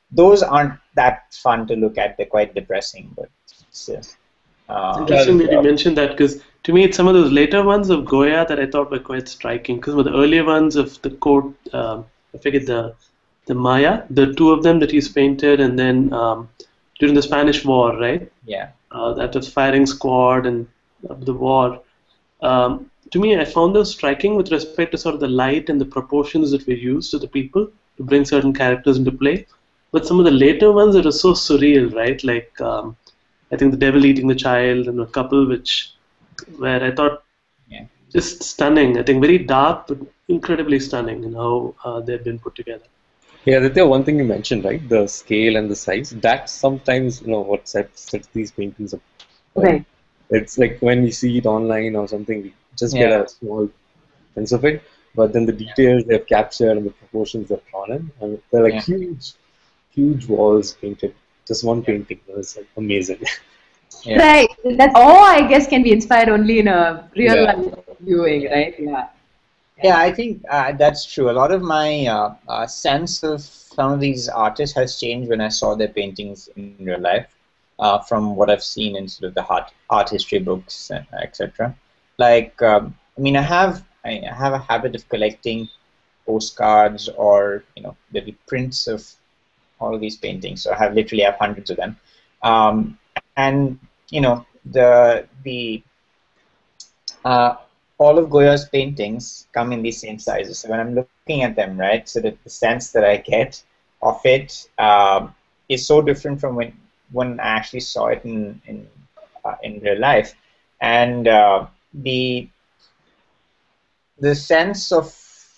Speaker 3: those aren't that fun to look at. They're quite depressing, but still.
Speaker 1: It's
Speaker 3: Uh,
Speaker 1: interesting that you mentioned that because to me, it's some of those later ones of Goya that I thought were quite striking. Because with the earlier ones of the court, um, I forget the the Maya, the two of them that he's painted, and then um, during the Spanish War, right?
Speaker 3: yeah.
Speaker 1: Uh, that was firing squad and uh, the war. Um, to me, I found those striking with respect to sort of the light and the proportions that were used to the people to bring certain characters into play. But some of the later ones that are so surreal, right? Like um, I think the devil eating the child and a couple, which where I thought
Speaker 3: Yeah.
Speaker 1: just stunning. I think very dark but incredibly stunning in how uh, they've been put together.
Speaker 5: Yeah, Aditya, one thing you mentioned, right? The scale and the size. That sometimes, you know, what sets, sets these paintings up.
Speaker 2: Right.
Speaker 5: It's like when you see it online or something, you just get
Speaker 3: Yeah.
Speaker 5: a small sense of it. But then the details they've captured and the proportions they've drawn in, and they're like
Speaker 3: Yeah.
Speaker 5: huge, huge walls painted. Just one painting. It's like amazing.
Speaker 3: Yeah.
Speaker 2: Right. That's all, I guess, can be inspired only in a real
Speaker 5: Yeah.
Speaker 2: life viewing, right? Yeah.
Speaker 3: Yeah, I think uh, that's true. A lot of my uh, uh, sense of some of these artists has changed when I saw their paintings in real life, uh, from what I've seen in sort of the art, art history books, et cetera. Like, um, I mean, I have I have a habit of collecting postcards or you know the prints of all of these paintings. So I have literally have hundreds of them, um, and you know the the uh, all of Goya's paintings come in these same sizes. So when I'm looking at them, right, so that the sense that I get of it um, is so different from when when I actually saw it in in uh, in real life, and uh, the the sense of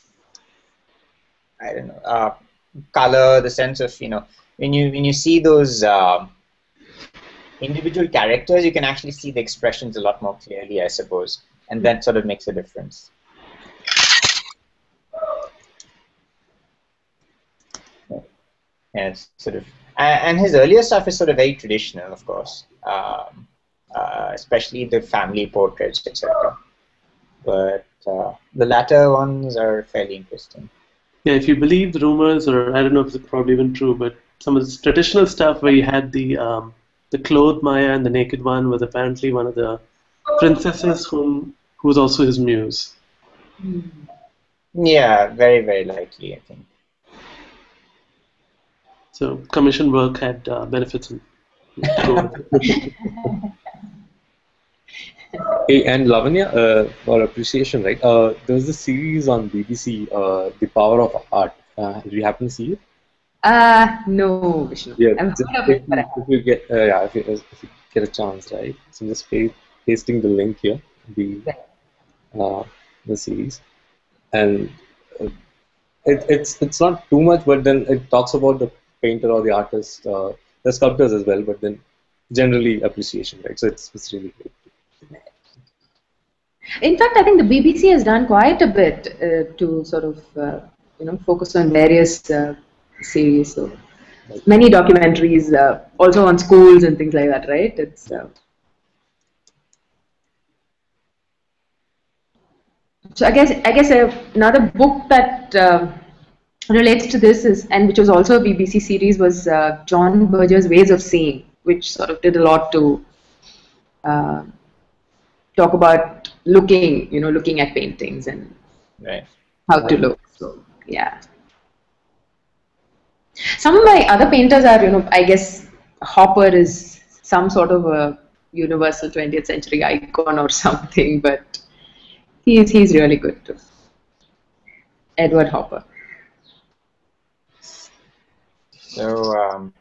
Speaker 3: I don't know uh, color, the sense of you know when you when you see those uh, individual characters, you can actually see the expressions a lot more clearly, I suppose, and that sort of makes a difference. And it's sort of, and his earlier stuff is sort of very traditional, of course, um, uh, especially the family portraits, et cetera. But uh, the latter ones are fairly interesting.
Speaker 1: Yeah, if you believe the rumors, or I don't know if it's probably even true, but some of the traditional stuff where you had the um, the clothed Maya and the naked one was apparently one of the princesses whom who was also his muse.
Speaker 3: Yeah, very, very likely, I think.
Speaker 1: So commission work had uh, benefits. In,
Speaker 5: Hey, and Lavanya, uh, for appreciation, right? Uh, there was a series on B B C, uh, The Power of Art. Uh, did you happen to see it?
Speaker 2: Uh, no, Vishnu.
Speaker 5: Yeah,
Speaker 2: I've
Speaker 5: just
Speaker 2: heard of
Speaker 5: if
Speaker 2: it, but I
Speaker 5: you, if you get, uh, yeah, if you, if you get a chance, right? So just pa- pasting the link here, the uh, the series, and uh, it, it's it's not too much, but then it talks about the painter or the artist, uh, the sculptors as well, but then generally appreciation, right? So it's it's really great.
Speaker 2: In fact, I think the B B C has done quite a bit uh, to sort of, uh, you know, focus on various uh, series. So many documentaries, uh, also on schools and things like that, right? It's uh, so I guess I guess uh, another book that uh, relates to this is, and which was also a B B C series, was uh, John Berger's Ways of Seeing, which sort of did a lot to uh, talk about looking, you know, looking at paintings and
Speaker 3: Right.
Speaker 2: how to look. So yeah. Some of my other painters are, you know, I guess Hopper is some sort of a universal twentieth century icon or something, but he's he's really good too. Edward Hopper.
Speaker 3: So, um,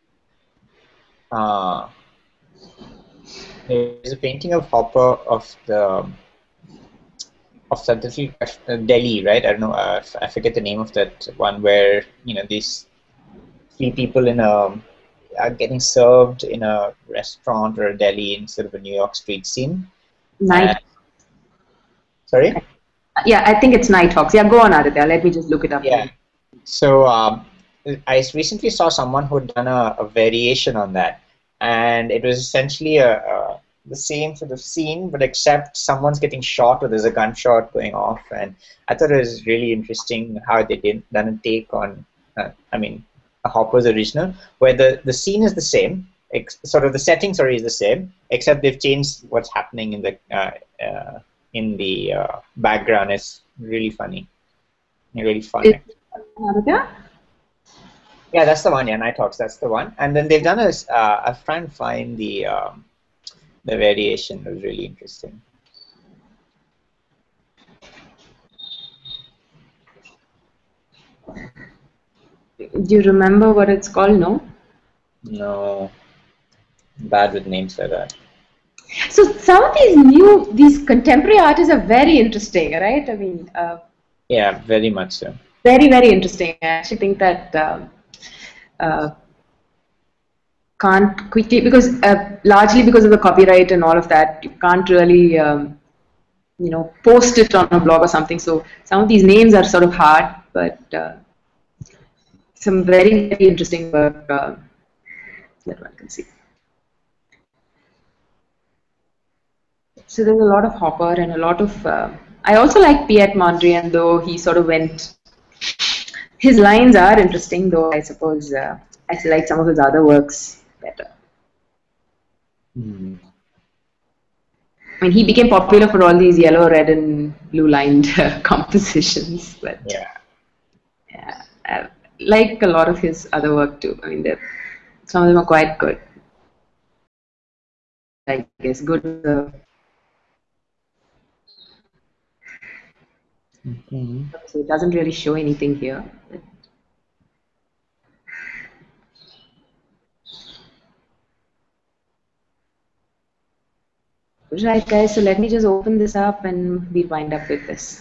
Speaker 3: uh, there's a painting of Hopper of the of something uh, Delhi, right? I don't know. Uh, I forget the name of that one where you know these three people in a are getting served in a restaurant or a deli instead of a New York street scene.
Speaker 2: Night.
Speaker 3: Uh, sorry.
Speaker 2: Yeah, I think it's Nighthawks. Yeah, go on, Aditya. Let me just look it up.
Speaker 3: Yeah. So um, I recently saw someone who'd done a, a variation on that, and it was essentially a, a the same sort of scene, but except someone's getting shot or there's a gunshot going off, and I thought it was really interesting how they did done a take on. Uh, I mean, Hopper's original, where the, the scene is the same, ex sort of the setting, sorry, is the same, except they've changed what's happening in the uh, uh, in the uh, background. It's really funny, really fun.
Speaker 2: Yeah,
Speaker 3: yeah, that's the one. Yeah, Night Hawks, that's the one. And then they've done a. Uh, I'll try and find the um, the variation. It was really interesting.
Speaker 2: Do you remember what it's called? No.
Speaker 3: No. Bad with names like that.
Speaker 2: So some of these new, these contemporary artists are very interesting, right? I mean, uh,
Speaker 3: yeah, very much so.
Speaker 2: Very, very interesting. I actually think that uh, uh, can't quickly, because uh, largely because of the copyright and all of that, you can't really, um, you know, post it on a blog or something. So some of these names are sort of hard, but uh, some very, very interesting work uh, that one can see. So there's a lot of Hopper and a lot of. Uh, I also like Piet Mondrian, though he sort of went. His lines are interesting, though I suppose uh, I like some of his other works better.
Speaker 3: Hmm.
Speaker 2: I mean, he became popular for all these yellow, red, and blue-lined uh, compositions, but
Speaker 3: yeah,
Speaker 2: yeah, I like a lot of his other work too. I mean, some of them are quite good. I guess good. Uh,
Speaker 3: mm-hmm.
Speaker 2: So it doesn't really show anything here. Right, guys, so let me just open this up and we'll wind up with this.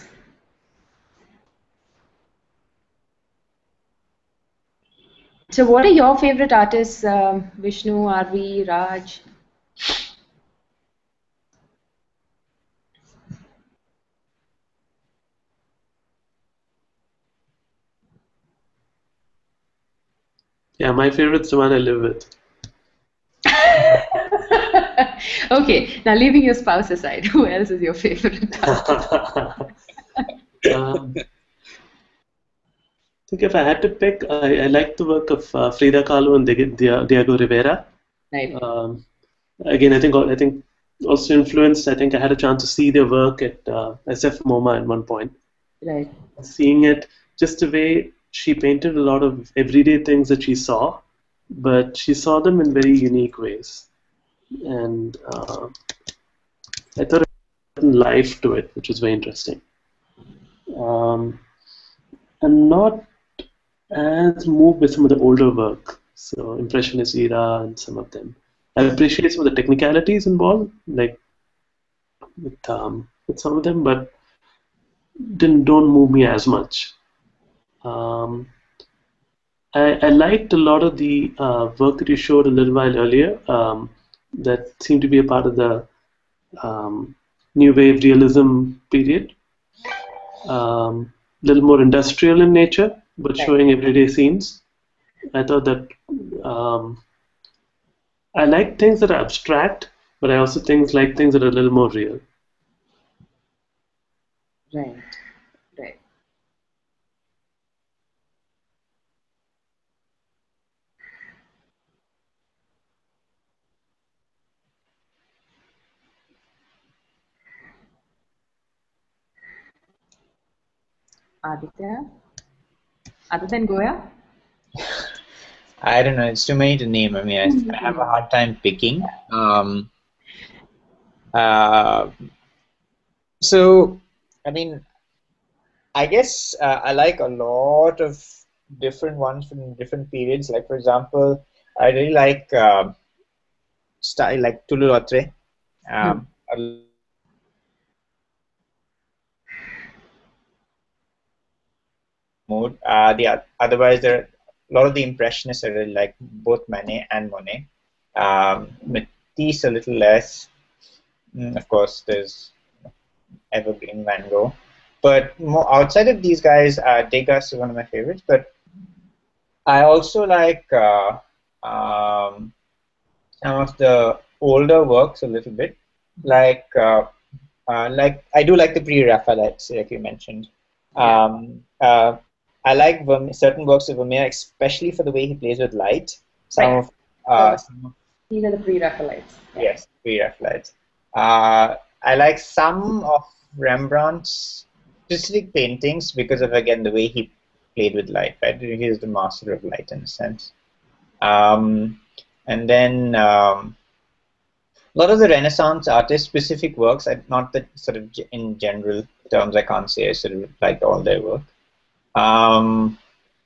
Speaker 2: So what are your favorite artists, um, Vishnu, R V, Raj?
Speaker 1: Yeah, my favorite's the one I live with.
Speaker 2: Okay, now leaving your spouse aside, who else is your favorite artist?
Speaker 1: um, I think if I had to pick, I, I like the work of uh, Frida Kahlo and Diego Rivera.
Speaker 2: Right.
Speaker 1: Um, again, I think I think also influenced. I think I had a chance to see their work at uh, S F MoMA at one point.
Speaker 2: Right.
Speaker 1: Seeing it, just the way she painted a lot of everyday things that she saw, but she saw them in very unique ways. And uh, I thought it had a certain life to it, which was very interesting. Um, I'm not as moved by some of the older work, so Impressionist era and some of them. I appreciate some of the technicalities involved, like with um, with some of them, but didn't don't move me as much. Um, I, I liked a lot of the uh, work that you showed a little while earlier. Um, that seemed to be a part of the um, new wave realism period. A um, little more industrial in nature, but showing everyday scenes. I thought that um, I like things that are abstract, but I also things like things that are a little more real.
Speaker 2: Right, right. Aditya? Other than Goya?
Speaker 3: I don't know. It's too many to name. I mean, I, I have a hard time picking. Um, uh, so, I mean, I guess uh, I like a lot of different ones from different periods. Like, for example, I really like uh, style like Tulu-Lautrec. Um, hmm. Mood. Uh, the otherwise, there are a lot of the Impressionists I really like, both Manet and Monet. Um, Matisse a little less. Mm, of course, there's Evergreen Van Gogh. But more outside of these guys, uh, Degas is one of my favorites. But I also like uh, um, some of the older works a little bit. Like, uh, uh, like I do like the pre-Raphaelites, like you mentioned. Um, uh, I like Vermeer, certain works of Vermeer, especially for the way he plays with light. Some
Speaker 2: Right.
Speaker 3: of, uh, some of
Speaker 2: These are the pre-Raphaelites. Yeah.
Speaker 3: yes, pre-Raphaelites. Uh, I like some of Rembrandt's specific paintings because of, again, the way he played with light. Right? He is the master of light in a sense. Um, and then um, a lot of the Renaissance artist-specific works, I, not that sort of in general terms, I can't say I sort of liked all their work. Um,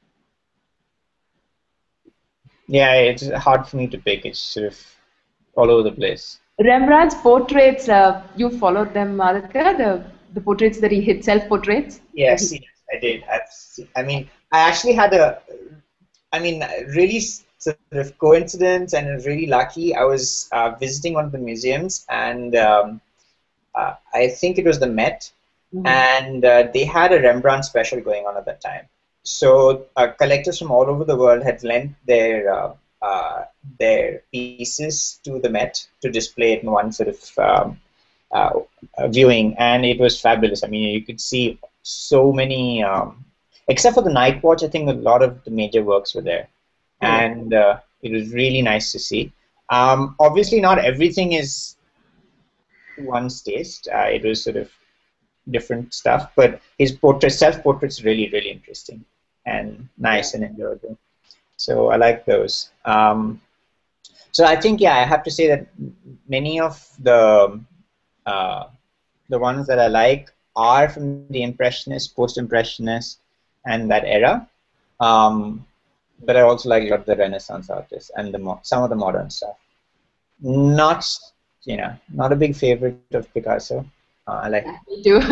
Speaker 3: yeah, it's hard for me to pick. It's sort of all over the place.
Speaker 2: Rembrandt's portraits, uh, you followed them, Aditya, the, the portraits that he hit, self-portraits?
Speaker 3: Yes, yes, I did. I've seen, I mean, I actually had a, I mean, really sort of coincidence and really lucky. I was uh, visiting one of the museums, and um, uh, I think it was the Met, mm-hmm. and uh, they had a Rembrandt special going on at that time. So uh, collectors from all over the world had lent their uh, uh, their pieces to the Met to display it in one sort of um, uh, viewing, and it was fabulous. I mean, you could see so many, um, except for the Night Watch, I think a lot of the major works were there, and uh, it was really nice to see. Um, obviously, not everything is one's taste. Uh, it was sort of different stuff, but his portrait, self-portraits, really, really interesting and nice and enjoyable. So I like those. Um, so I think, yeah, I have to say that many of the uh, the ones that I like are from the Impressionist, Post-Impressionist, and that era. Um, but I also like a lot of the Renaissance artists and the mo some of the modern stuff. Not, you know, not a big favorite of Picasso. Uh, I like.
Speaker 2: Me too.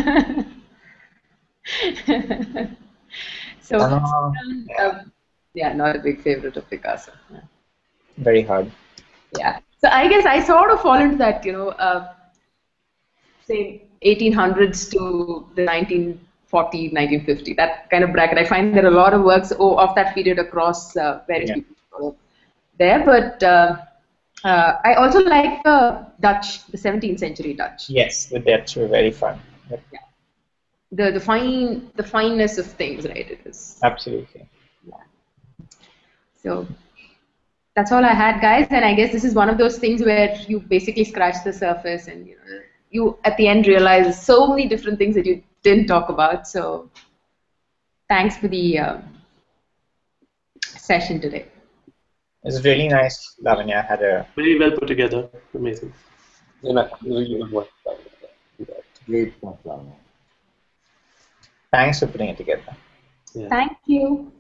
Speaker 2: so,
Speaker 3: Uh, yeah.
Speaker 2: um, yeah, not a big favorite of Picasso. Yeah.
Speaker 3: Very hard.
Speaker 2: Yeah. So I guess I sort of fall into that, you know, uh, say eighteen hundreds to the nineteen forty, nineteen fifty, that kind of bracket. I find there are a lot of works oh, of that period across uh, various
Speaker 3: Yeah.
Speaker 2: people there, but uh, uh, I also like the Dutch, the seventeenth century Dutch.
Speaker 3: Yes, the Dutch were very fun. Yep.
Speaker 2: Yeah. The the fine the fineness of things, right? It is.
Speaker 3: Absolutely.
Speaker 2: Yeah. So that's all I had, guys, and I guess this is one of those things where you basically scratch the surface and you know, you at the end realize so many different things that you didn't talk about. So thanks for the uh, session today.
Speaker 3: It was really nice, Lavanya. Had a
Speaker 1: very well put together. Amazing.
Speaker 5: Yeah, really good work.
Speaker 4: Great point, Lavanya.
Speaker 3: Thanks for putting it together.
Speaker 1: Yeah.
Speaker 2: Thank you.